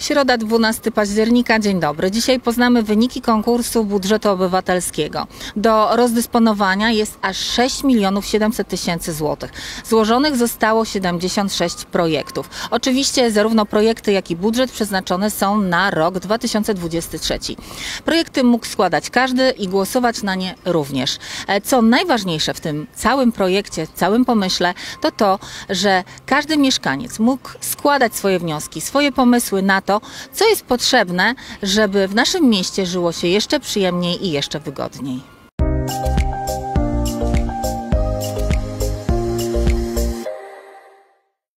Środa, 12 października. Dzień dobry. Dzisiaj poznamy wyniki konkursu budżetu obywatelskiego. Do rozdysponowania jest aż 6 700 000 złotych. Złożonych zostało 76 projektów. Oczywiście zarówno projekty, jak i budżet przeznaczone są na rok 2023. Projekty mógł składać każdy i głosować na nie również. Co najważniejsze w tym całym projekcie, całym pomyśle, to to, że każdy mieszkaniec mógł składać swoje wnioski, swoje pomysły na to, co jest potrzebne, żeby w naszym mieście żyło się jeszcze przyjemniej i jeszcze wygodniej.